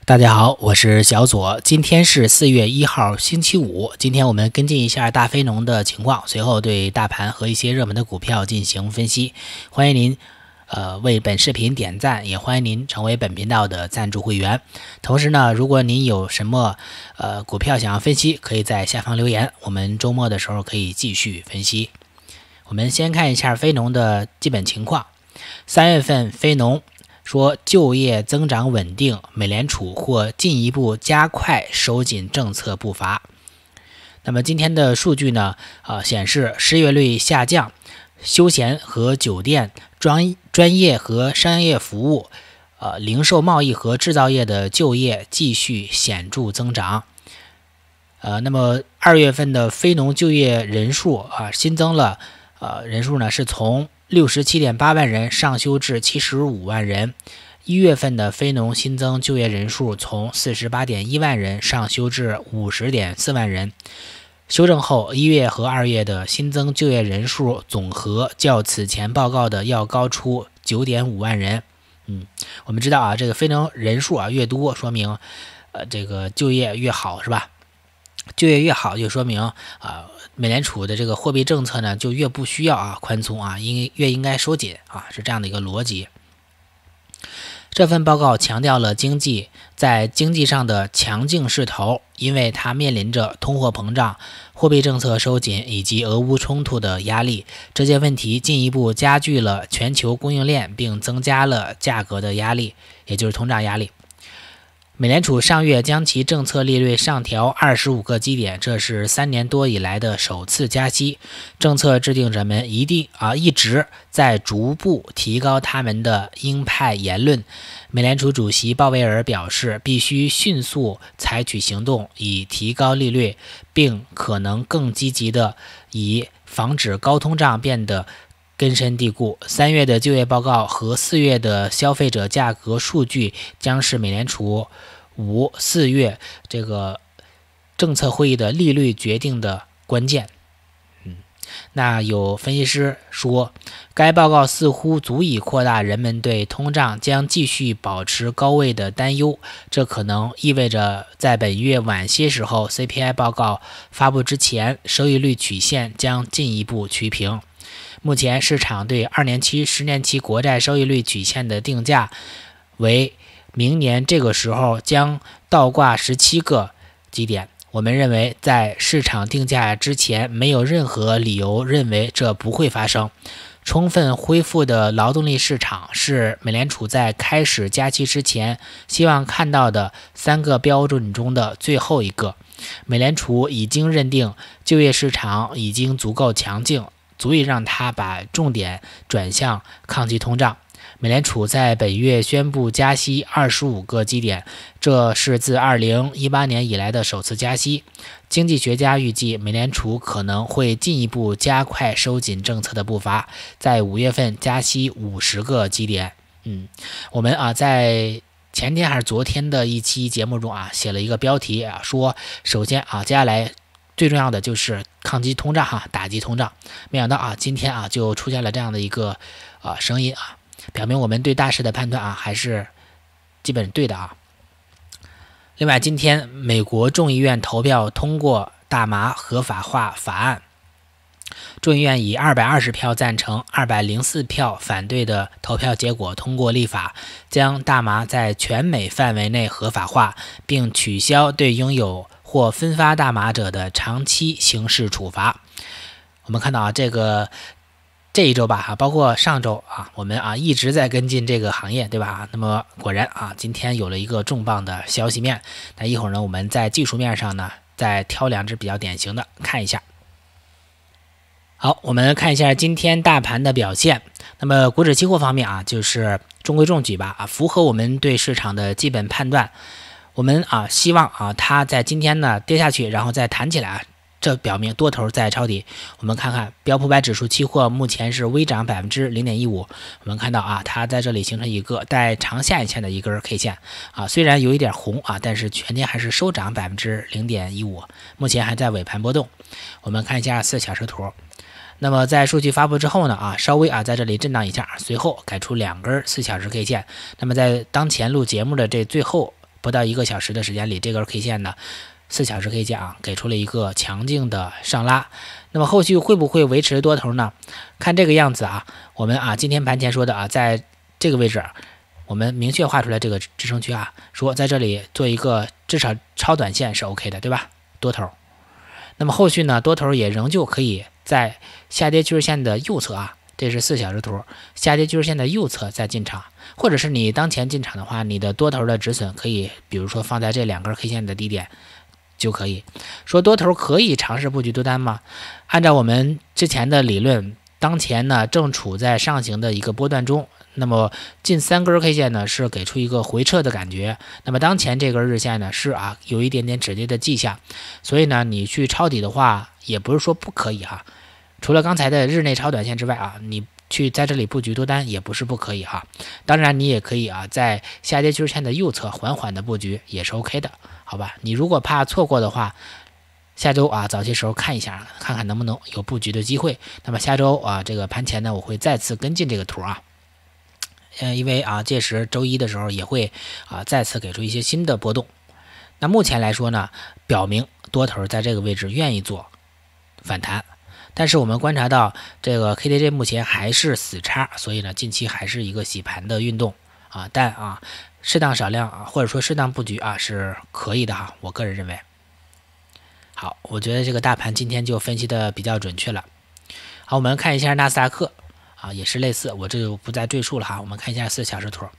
大家好，我是小左。今天是4月1号，星期五。今天我们跟进一下大非农的情况，随后对大盘和一些热门的股票进行分析。欢迎您为本视频点赞，也欢迎您成为本频道的赞助会员。同时呢，如果您有什么股票想要分析，可以在下方留言，我们周末的时候可以继续分析。我们先看一下非农的基本情况。3月份非农说就业增长稳定，美联储或进一步加快收紧政策步伐。那么今天的数据呢，显示失业率下降，休闲和酒店、专业和商业服务、零售贸易和制造业的就业继续显著增长。那么2月份的非农就业人数新增了人数呢是从67.8万人上修至75万人。1月份的非农新增就业人数从48.1万人上修至50.4万人。修正后，1月和2月的新增就业人数总和较此前报告的要高出9.5万人。我们知道这个非农人数越多，说明这个就业越好，是吧？就业越好，就说明美联储的这个货币政策呢就越不需要宽松越应该收紧是这样的一个逻辑。这份报告强调了经济在经济上的强劲势头，因为它面临着通货膨胀、货币政策收紧以及俄乌冲突的压力。这些问题进一步加剧了全球供应链，并增加了价格的压力，也就是通胀压力。美联储上月将其政策利率上调25个基点，这是3年多以来的首次加息。政策制定者们一直在逐步提高他们的鹰派言论。美联储主席鲍威尔表示，必须迅速采取行动以提高利率，并可能更积极的以防止高通胀变得根深蒂固。3月的就业报告和4月的消费者价格数据将是美联储5、4月这个政策会议的利率决定的关键。那有分析师说，该报告似乎足以扩大人们对通胀将继续保持高位的担忧，这可能意味着在本月晚些时候 CPI 报告发布之前，收益率曲线将进一步趋平。目前市场对2年期、10年期国债收益率曲线的定价为明年这个时候将倒挂17个基点。我们认为在市场定价之前没有任何理由认为这不会发生。充分恢复的劳动力市场是美联储在开始加息之前希望看到的3个标准中的最后一个。美联储已经认定就业市场已经足够强劲，足以让它把重点转向抗击通胀。美联储在本月宣布加息25个基点，这是自2018年以来的首次加息。经济学家预计，美联储可能会进一步加快收紧政策的步伐，在5月份加息50个基点。我们在前天还是昨天的一期节目中写了一个标题说首先接下来最重要的就是抗击通胀打击通胀。没想到今天就出现了这样的一个声音表明我们对大势的判断还是基本对的另外，今天美国众议院投票通过大麻合法化法案，众议院以220票赞成、204票反对的投票结果通过立法，将大麻在全美范围内合法化，并取消对拥有或分发大麻者的长期刑事处罚。我们看到这一周吧包括上周我们一直在跟进这个行业，对吧？那么果然今天有了一个重磅的消息面。那一会儿呢，我们在技术面上呢再挑2只比较典型的看一下。好，我们看一下今天大盘的表现。那么股指期货方面就是中规中矩吧符合我们对市场的基本判断。我们希望它在今天呢跌下去，然后再弹起来这表明多头在抄底。我们看看标普500指数期货目前是微涨 0.15%。我们看到它在这里形成一个带长下影线的一根 K 线虽然有一点红但是全天还是收涨 0.15%， 目前还在尾盘波动。我们看一下4小时图。那么在数据发布之后呢稍微在这里震荡一下，随后改出2根4小时 K 线。那么在当前录节目的这最后不到1个小时的时间里，这根 K 线呢4小时 K 线啊给出了一个强劲的上拉。那么后续会不会维持多头呢？看这个样子啊，我们今天盘前说的在这个位置我们明确画出来这个支撑区说在这里做一个至少超短线是 OK 的，对吧？多头。那么后续呢，多头也仍旧可以在下跌趋势线的右侧这是4小时图，下跌趋势线的右侧再进场，或者是你当前进场的话，你的多头的止损可以比如说放在这2根 K 线的低点就可以。说多头可以尝试布局多单吗？按照我们之前的理论，当前呢正处在上行的一个波段中，那么近3根 K 线呢是给出一个回撤的感觉，那么当前这根日线呢是有一点点止跌的迹象，所以呢你去抄底的话也不是说不可以除了刚才的日内超短线之外你去在这里布局多单也不是不可以当然你也可以在下跌趋势线的右侧缓缓的布局也是 OK 的，好吧？你如果怕错过的话，下周早些时候看一下，看看能不能有布局的机会。那么下周这个盘前呢，我会再次跟进这个图因为届时周一的时候也会再次给出一些新的波动。那目前来说呢，表明多头在这个位置愿意做反弹，但是我们观察到这个 KDJ 目前还是死叉，所以呢近期还是一个洗盘的运动但适当少量或者说适当布局是可以的我个人认为。好，我觉得这个大盘今天就分析的比较准确了。好，我们看一下纳斯达克也是类似，我这就不再赘述了我们看一下4小时图。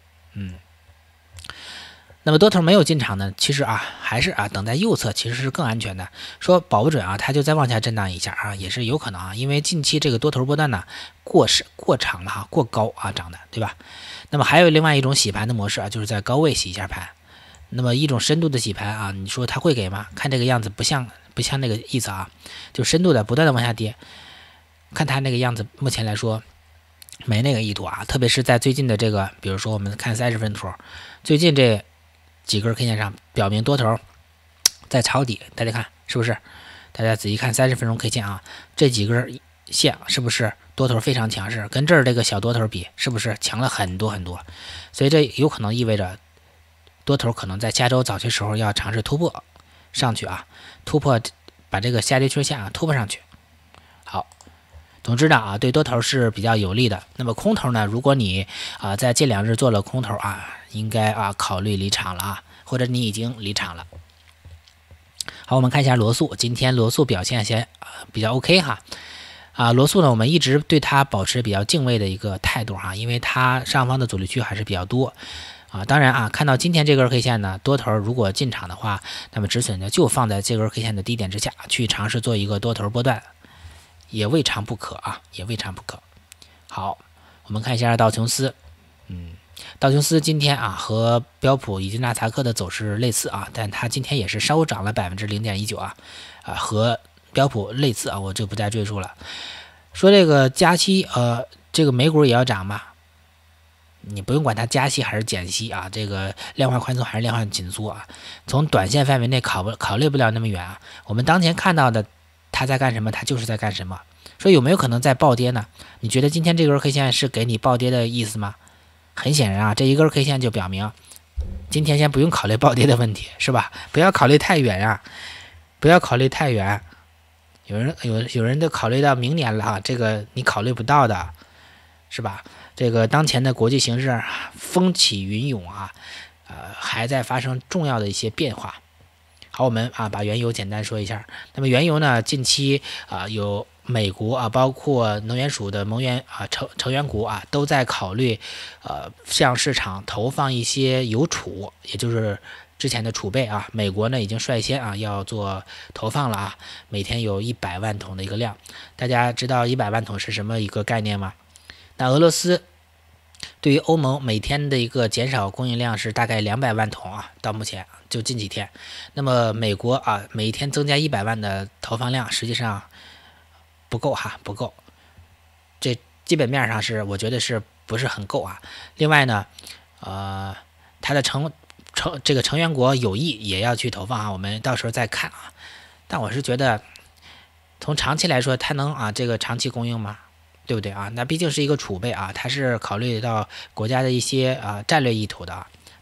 那么多头没有进场呢，其实还是等在右侧其实是更安全的。说保不准它就再往下震荡一下也是有可能因为近期这个多头波段呢过长了过高涨的，对吧？那么还有另外一种洗盘的模式就是在高位洗一下盘。那么一种深度的洗盘你说它会给吗？看这个样子不像那个意思就深度的不断的往下跌。看它那个样子，目前来说没那个意图特别是在最近的这个，比如说我们看30分图，最近这几根 K 线上表明多头在抄底，大家看是不是？大家仔细看30分钟 K 线这几根线是不是多头非常强势？跟这儿这个小多头比，是不是强了很多很多？所以这有可能意味着多头可能在下周早些时候要尝试突破上去突破把这个下跌趋势线突破上去。好，总之呢对多头是比较有利的。那么空头呢，如果你在近2日做了空头应该考虑离场了或者你已经离场了。好，我们看一下罗素，今天罗素表现先比较 OK 罗素呢，我们一直对它保持比较敬畏的一个态度因为它上方的阻力区还是比较多当然看到今天这根 K 线呢，多头如果进场的话，那么止损呢就放在这根 K 线的低点之下，去尝试做一个多头波段，也未尝不可也未尝不可。好，我们看一下道琼斯，道琼斯今天和标普以及纳斯达克的走势类似但它今天也是稍涨了0.19%和标普类似我就不再赘述了。说这个加息这个美股也要涨吗？你不用管它加息还是减息这个量化宽松还是量化紧缩从短线范围内考虑不了那么远我们当前看到的它在干什么，它就是在干什么。说有没有可能在暴跌呢？你觉得今天这根 K 线是给你暴跌的意思吗？很显然这一根 K 线就表明今天先不用考虑暴跌的问题，是吧？不要考虑太远不要考虑太远。有人都考虑到明年了这个你考虑不到的，是吧？这个当前的国际形势风起云涌还在发生重要的一些变化。好，我们把原油简单说一下。那么原油呢，近期有美国包括能源署的成员国都在考虑向市场投放一些油储，也就是之前的储备美国呢已经率先要做投放了每天有100万桶的一个量。大家知道100万桶是什么一个概念吗？那俄罗斯对于欧盟每天的一个减少供应量是大概200万桶到目前就近几天。那么美国每天增加100万的投放量，实际上不够不够。这基本面上是我觉得是不是很够另外呢，它的这个成员国有意也要去投放我们到时候再看但我是觉得从长期来说，它能这个长期供应吗？对不对那毕竟是一个储备它是考虑到国家的一些战略意图的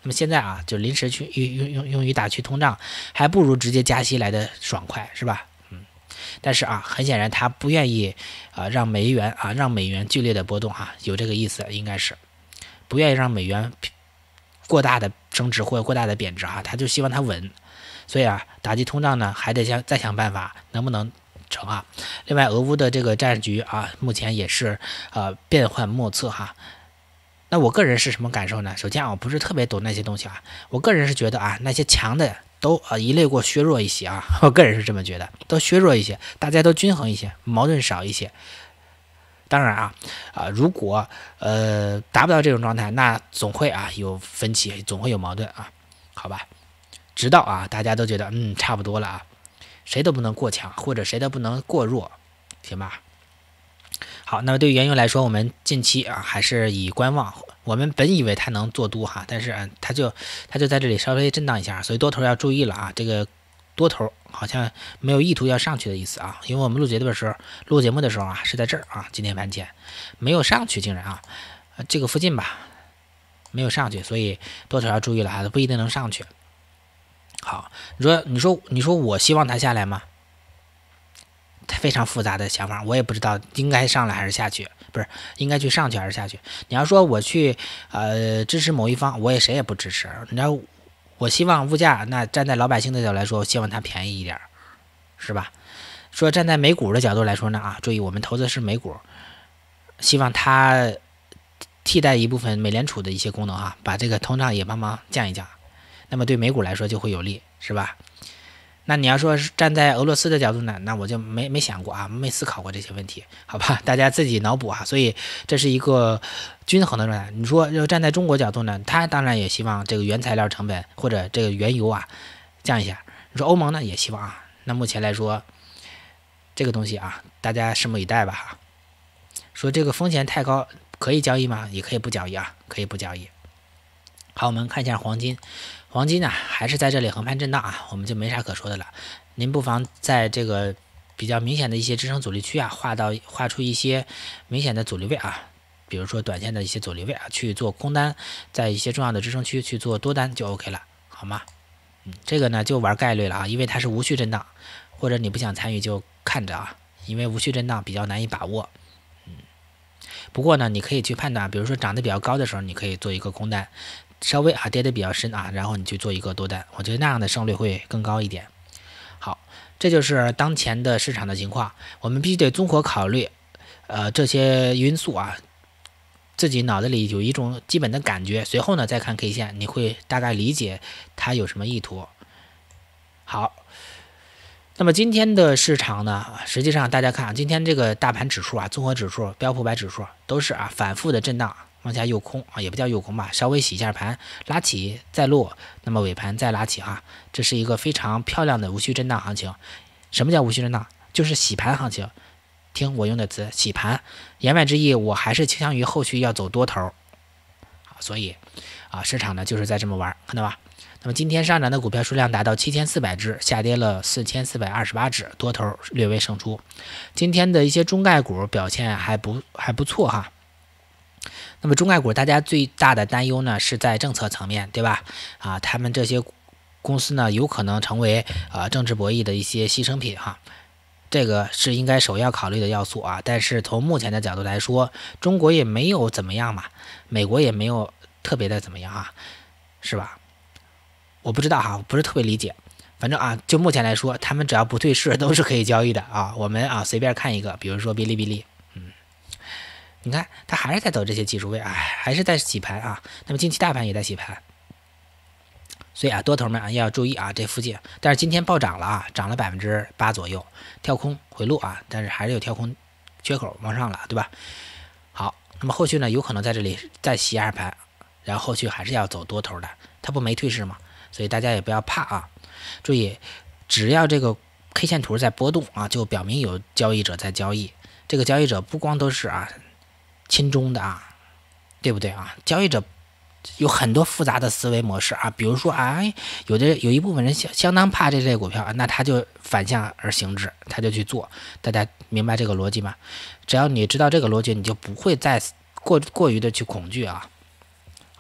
那么现在啊，就临时去用于打去通胀，还不如直接加息来的爽快，是吧？但是啊，很显然他不愿意让美元剧烈的波动啊，有这个意思，应该是不愿意让美元过大的升值或者过大的贬值啊，他就希望它稳。所以啊，打击通胀呢，还得再想办法，能不能成啊？另外，俄乌的这个战局啊，目前也是变幻莫测哈。那我个人是什么感受呢？首先啊，我不是特别懂那些东西啊，我个人是觉得啊，那些强的都一类过削弱一些啊，我个人是这么觉得，都削弱一些，大家都均衡一些，矛盾少一些。当然如果达不到这种状态，那总会有分歧，总会有矛盾啊，好吧？直到大家都觉得差不多了啊，谁都不能过强，或者谁都不能过弱，行吧？好，那么对于原油来说，我们近期还是以观望。我们本以为它能做多它是它就在这里稍微震荡一下，所以多头要注意了啊。这个多头好像没有意图要上去的意思啊，因为我们录节目的时候是在这儿今天盘前没有上去，竟然这个附近吧没有上去，所以多头要注意了它不一定能上去。好，你说我希望它下来吗？非常复杂的想法，我也不知道应该上来还是下去，不是应该去上去还是下去。你要说我去支持某一方，我谁也不支持。你知道，我希望物价，那站在老百姓的角度来说，我希望它便宜一点，是吧？说站在美股的角度来说呢注意我们投资是美股，希望它替代一部分美联储的一些功能把这个通胀也帮忙降一降，那么对美股来说就会有利，是吧？那你要说是站在俄罗斯的角度呢，那我就没想过没思考过这些问题，好吧？大家自己脑补所以这是一个均衡的状态。你说要站在中国角度呢，他当然也希望这个原材料成本或者这个原油降一下。你说欧盟呢也希望那目前来说这个东西大家拭目以待吧说这个风险太高，可以交易吗？也可以不交易可以不交易。好，我们看一下黄金。黄金还是在这里横盘震荡我们就没啥可说的了。您不妨在这个比较明显的一些支撑阻力区画出一些明显的阻力位比如说短线的一些阻力位去做空单，在一些重要的支撑区去做多单就 OK 了，好吗？这个呢就玩概率了因为它是无序震荡，或者你不想参与就看着因为无序震荡比较难以把握。不过呢，你可以去判断，比如说涨得比较高的时候，你可以做一个空单。稍微跌得比较深然后你去做一个多单，我觉得那样的胜率会更高一点。好，这就是当前的市场的情况，我们必须得综合考虑这些因素自己脑子里有一种基本的感觉，随后呢再看 K 线，你会大概理解它有什么意图。好，那么今天的市场呢，实际上大家看今天这个大盘指数综合指数、标普500指数都是反复的震荡。往下诱空也不叫诱空吧，稍微洗一下盘，拉起再落，那么尾盘再拉起这是一个非常漂亮的无序震荡行情。什么叫无序震荡？就是洗盘行情。听我用的词，洗盘，言外之意，我还是倾向于后续要走多头。所以市场呢就是在这么玩，看到吧？那么今天上涨的股票数量达到7400只，下跌了4428只，多头略微胜出。今天的一些中概股表现还不错那么中概股大家最大的担忧呢是在政策层面，对吧？他们这些公司呢有可能成为政治博弈的一些牺牲品这个是应该首要考虑的要素但是从目前的角度来说，中国也没有怎么样嘛，美国也没有特别的怎么样是吧？我不知道不是特别理解。反正就目前来说，他们只要不退市都是可以交易的我们随便看一个，比如说哔哩哔哩。你看，它还是在走这些技术位，还是在洗盘那么近期大盘也在洗盘，所以多头们也要注意这附近。但是今天暴涨了涨了8%左右，跳空回落但是还是有跳空缺口往上了，对吧？好，那么后续呢，有可能在这里再洗2盘，然后后续还是要走多头的，它不没退市吗？所以大家也不要怕注意，只要这个 K 线图在波动就表明有交易者在交易。这个交易者不光都是亲中的对不对交易者有很多复杂的思维模式比如说有一部分人相当怕这类股票那他就反向而行之，他就去做。大家明白这个逻辑吗？只要你知道这个逻辑，你就不会再过于的去恐惧好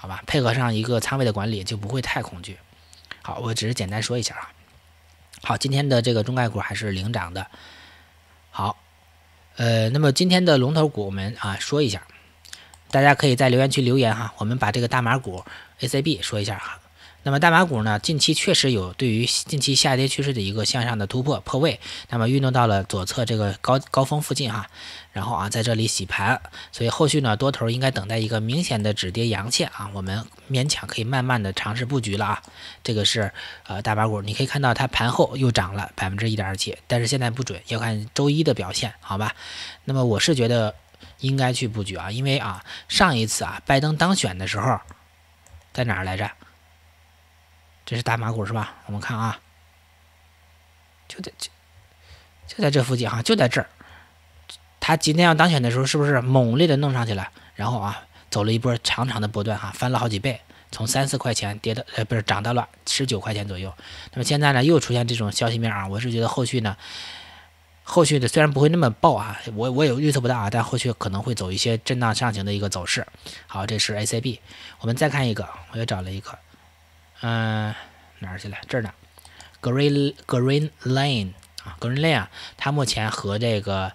好吧？配合上一个仓位的管理，就不会太恐惧。好，我只是简单说一下啊。好，今天的这个中概股还是领涨的。好，那么今天的龙头股我们说一下，大家可以在留言区留言哈，我们把这个大码股 ACB 说一下哈。那么大码股呢，近期确实有对于近期下跌趋势的一个向上的突破破位，那么运动到了左侧这个高峰附近哈，然后在这里洗盘，所以后续呢多头应该等待一个明显的止跌阳线啊，我们勉强可以慢慢的尝试布局了啊。这个是大码股，你可以看到它盘后又涨了1.27%，但是现在不准，要看周一的表现，好吧？那么我是觉得应该去布局啊，因为上一次拜登当选的时候在哪儿来着？这是大码股是吧？我们看就在这附近就在这儿。他今天要当选的时候，是不是猛烈的弄上去了？然后走了一波长长的波段翻了好几倍，从3-4块钱跌到涨到了19块钱左右。那么现在呢，又出现这种消息面我是觉得后续的虽然不会那么爆我也预测不到但后续可能会走一些震荡上行的一个走势。好，这是 ACB， 我们再看一个，我又找了一个。哪儿去了？这儿呢 ，Green Lane Green Lane 它目前和那个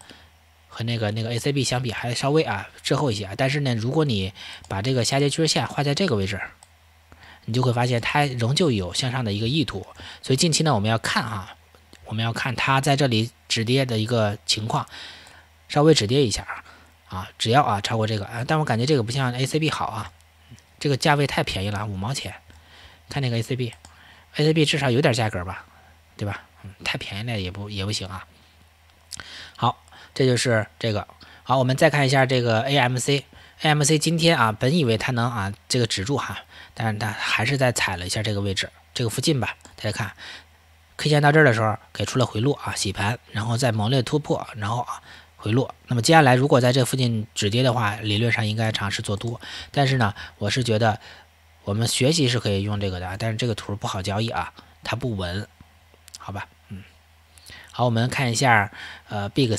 ACB 相比还稍微滞后一些但是呢，如果你把这个下跌趋势线画在这个位置，你就会发现它仍旧有向上的一个意图。所以近期呢，我们要看它在这里止跌的一个情况，稍微止跌一下只要超过这个但我感觉这个不像 ACB 好这个价位太便宜了，5毛钱。看那个 ACB 至少有点价格吧，对吧？太便宜了也不行好，这就是这个。好，我们再看一下这个 AMC 今天本以为它能这个止住但是它还是在踩了一下这个位置，这个附近吧。大家看 K 线到这儿的时候给出了回落洗盘，然后再猛烈突破，然后回落。那么接下来如果在这附近止跌的话，理论上应该尝试做多，但是呢，我是觉得。我们学习是可以用这个的但是这个图不好交易它不稳，好吧？好，我们看一下Big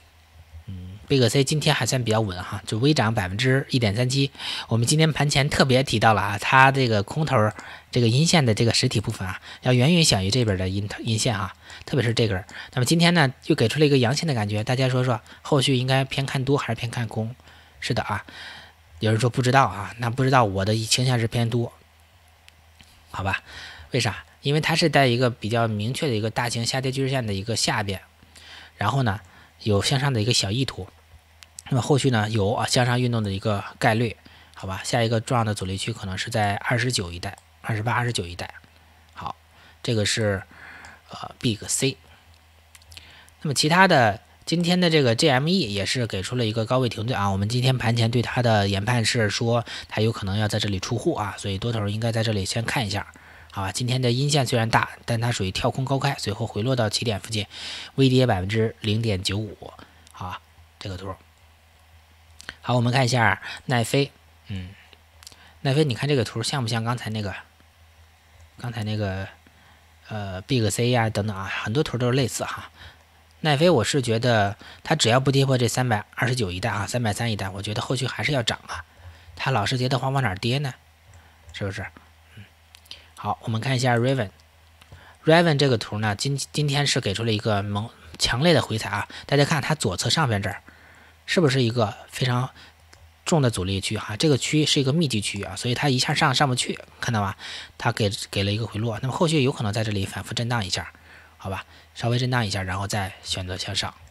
C，Big C 今天还算比较稳就微涨1.37%。我们今天盘前特别提到了它这个空头这个阴线的这个实体部分要远远小于这边的阴线特别是这根。那么今天呢又给出了一个阳线的感觉，大家说后续应该偏看多还是偏看空？是的有人说不知道那不知道，我的倾向是偏多，好吧？为啥？因为它是在一个比较明确的一个大型下跌趋势线的一个下边，然后呢有向上的一个小意图，那么后续呢有向上运动的一个概率，好吧？下一个重要的阻力区可能是在29一带，28、29一带。好，这个是Big C。那么其他的。今天的这个 GME 也是给出了一个高位停顿我们今天盘前对它的研判是说它有可能要在这里出户所以多头应该在这里先看一下，好吧？今天的阴线虽然大，但它属于跳空高开，随后回落到起点附近，微跌0.95%，好吧？这个图。好，我们看一下奈飞，奈飞，你看这个图像不像刚才那个Big C 等等很多图都是类似奈飞我是觉得它只要不跌破这329一带330一带，我觉得后续还是要涨它老是跌的话往哪儿跌呢？是不是？好，我们看一下 Raven 这个图呢，今天是给出了一个强烈的回踩大家看它左侧上边这儿是不是一个非常重的阻力区这个区是一个密集区所以它一下上不去，看到吧？它给了一个回落，那么后续有可能在这里反复震荡一下，好吧？稍微震荡一下，然后再选择向上。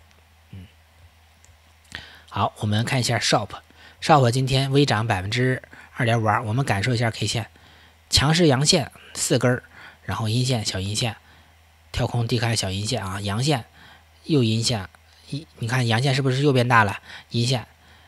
好，我们看一下 Shop 今天微涨2.52%，我们感受一下 K 线，强势阳线4根，然后阴线小阴线，跳空低开小阴线阳线又阴线，你看阳线是不是又变大了？阴线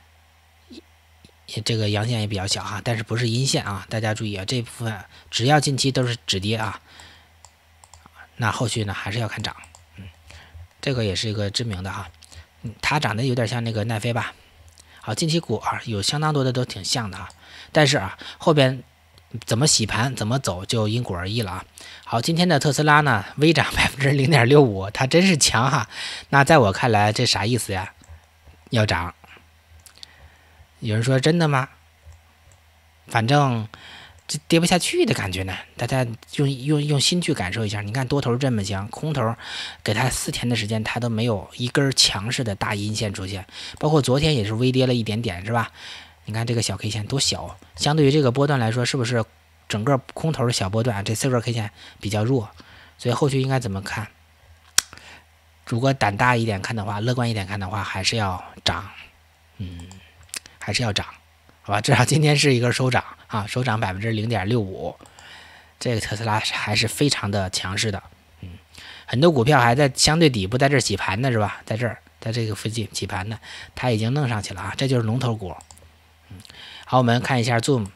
这个阳线也比较小但是不是阴线大家注意这部分只要近期都是止跌那后续呢还是要看涨，这个也是一个知名的它长得有点像那个奈飞吧。好，近期股有相当多的都挺像的但是后边怎么洗盘怎么走就因果而异了好，今天的特斯拉呢微涨0.65%，它真是强那在我看来这啥意思呀？要涨。有人说真的吗？ 反正这跌不下去的感觉呢。大家用心去感受一下，你看多头这么强，空头给它4天的时间，它都没有一根强势的大阴线出现，包括昨天也是微跌了一点点，是吧？你看这个小 K 线多小，相对于这个波段来说，是不是整个空头的小波段，这4根 K 线比较弱？所以后续应该怎么看？如果胆大一点看的话，乐观一点看的话，还是要涨，还是要涨，好吧？至少今天是一根收涨啊，收涨0.65%，这个特斯拉还是非常的强势的，很多股票还在相对底部，在这洗盘呢，是吧？在这儿，在这个附近洗盘呢，它已经弄上去了啊，这就是龙头股。好，我们看一下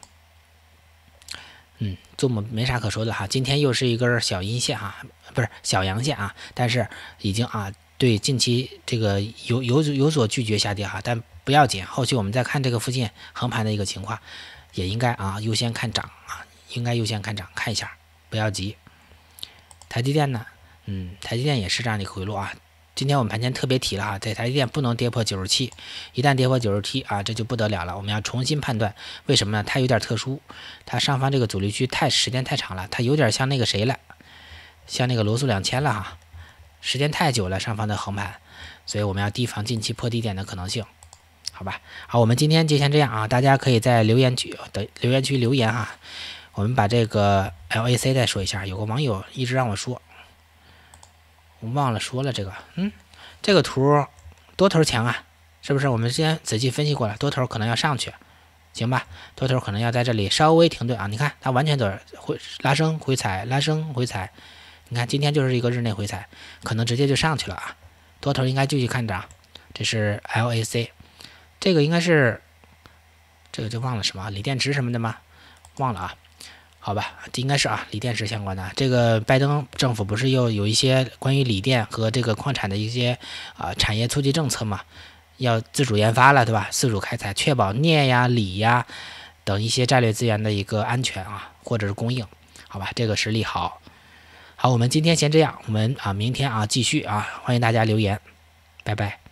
Zoom。Zoom 没啥可说的哈，今天又是一根小阴线哈，不是小阳线啊，但是已经对近期这个有所拒绝下跌哈，但不要紧，后续我们再看这个附近横盘的一个情况，也应该优先看涨啊，应该优先看涨，看一下，不要急。台积电呢，台积电也是这样的一个回落啊。今天我们盘前特别提了啊，这台积电不能跌破97，一旦跌破97啊，这就不得了了。我们要重新判断，为什么呢？它有点特殊，它上方这个阻力区时间太长了，它有点像那个谁了，像那个罗素2000了哈，时间太久了，上方的横盘，所以我们要提防近期破低点的可能性，好吧？好，我们今天就先这样啊，大家可以在留言区留言哈。我们把这个 LAC 再说一下，有个网友一直让我说。我忘了说了这个，这个图多头强啊，是不是？我们之前仔细分析过了，多头可能要上去，行吧？多头可能要在这里稍微停顿啊。你看它完全都是拉升回踩，拉升回踩。你看今天就是一个日内回踩，可能直接就上去了啊。多头应该继续看涨，这是 LAC， 这个应该是这个就忘了什么锂电池什么的吗？忘了啊。好吧，应该是锂电池相关的。这个拜登政府不是又有一些关于锂电和这个矿产的一些产业促进政策嘛，要自主研发了，对吧？自主开采，确保镍呀、锂呀等一些战略资源的一个安全或者是供应，好吧？这个是利好。好，我们今天先这样，我们明天继续欢迎大家留言，拜拜。